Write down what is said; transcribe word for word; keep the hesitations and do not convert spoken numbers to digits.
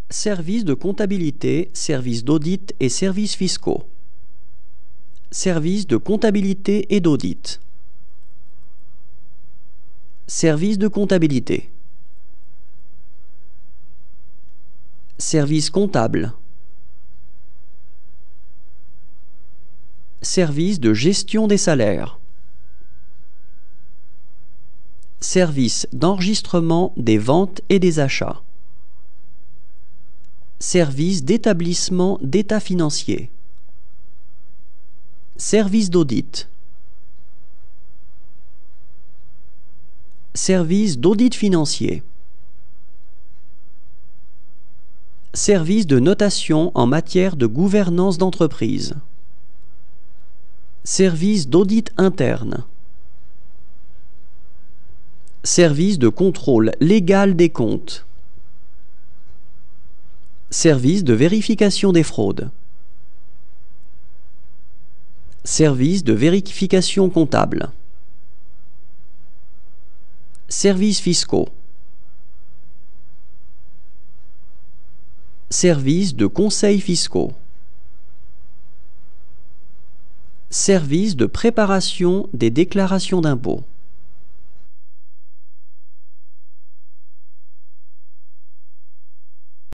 Services de comptabilité, services d'audit et services fiscaux. Services de comptabilité et d'audit. Services de comptabilité. Service comptable. Service de gestion des salaires. Service d'enregistrement des ventes et des achats. Service d'établissement d'état financier. Service d'audit. Service d'audit financier. Service de notation en matière de gouvernance d'entreprise. Service d'audit interne. Service de contrôle légal des comptes. Service de vérification des fraudes. Service de vérification comptable. Services fiscaux. Service de conseils fiscaux. Service de préparation des déclarations d'impôts.